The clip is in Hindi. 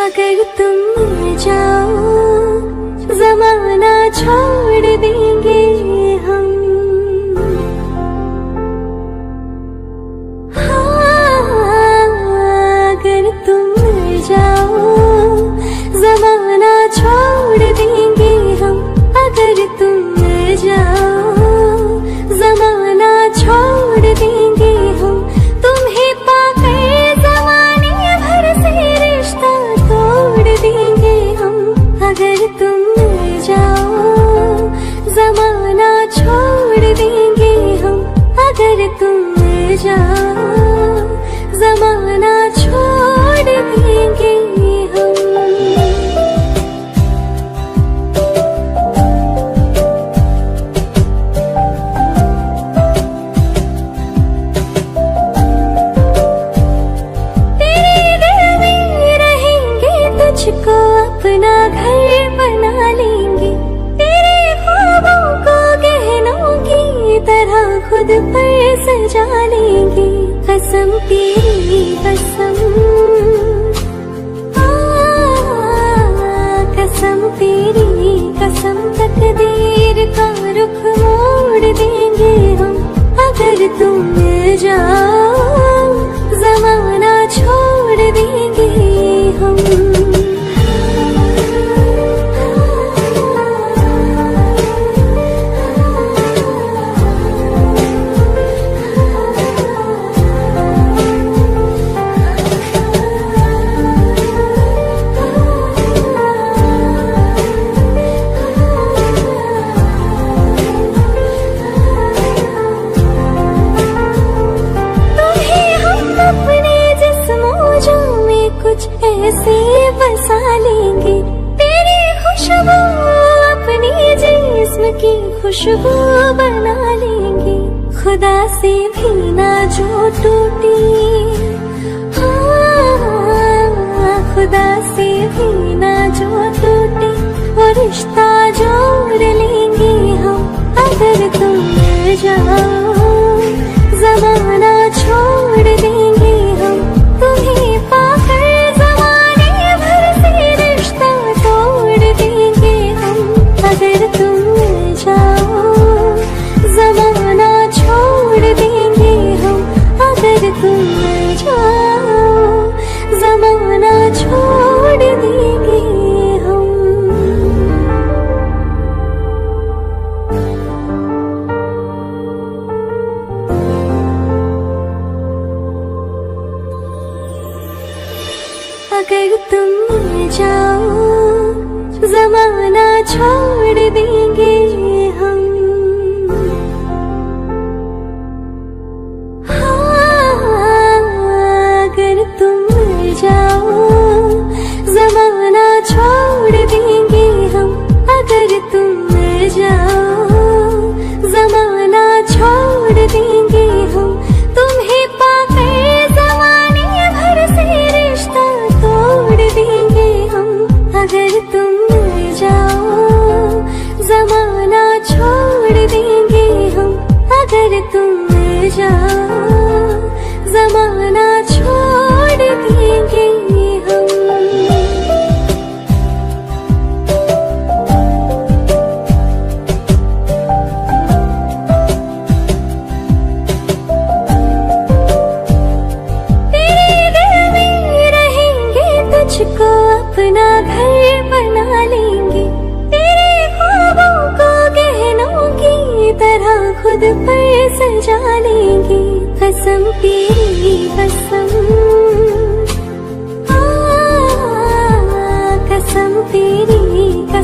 अगर तुम जाओ जमाना छोड़ देंगे हम। हाँ, अगर तुम जाओ जमाना छोड़ देंगे हम। अगर तुम जाओ जमाना छोड़ देंगे हम। तुम्हें पाकर जमाने भर से रिश्ता तोड़ देंगे हम। अगर तुम जाओ जमाना छोड़ देंगे हम। अगर तुम जाओ जमाना छोड़ देंगे हम। तुझको अपना घर बना लेंगे। तेरे ख्वाबों को गहनों की तरह खुद पर सजा लेंगे। कसम तेरी कसम, कसम तेरी कसम, तकदीर का रुख मोड़ देंगे हम। अगर तुम जाओ जमाना छोड़ देंगे हम। ऐसे बसा लेंगे। तेरी खुशबू अपनी जिस्म की खुशबू बना लेंगे। खुदा से भी ना जो टूटी, हाँ, खुदा से भी ना जो टूटी, वो रिश्ता जोड़ लेंगे हम। अगर तुम जाओ जमाना छोड़ देंगे हम। तुम्हें पाकर अगर तुम जाओ जमाना छोड़ देंगे हम। अगर तुम जाओ जमाना छोड़ देंगे हम। अगर तुम जाओ जमाना छोड़ देंगे हम। हाँ, अगर तुम जाओ जमाना छोड़ देंगे हम। अगर तुम जाओ जमाना छोड़ देंगे हम। तुम्हें पाकर जमाने भर से रिश्ता तोड़ देंगे हम। अगर तुम जाओ जमाना छोड़ देंगे हम। अगर तुम जाओ जमाना छोड़ देंगे हम। तेरे दिल में रहेंगे, तुझको अपना घर बना लेंगे। तेरे ख्वाबों को गहनों की तरह खुद पर सजा लेंगे। कसम तेरी कसम, कसम तेरी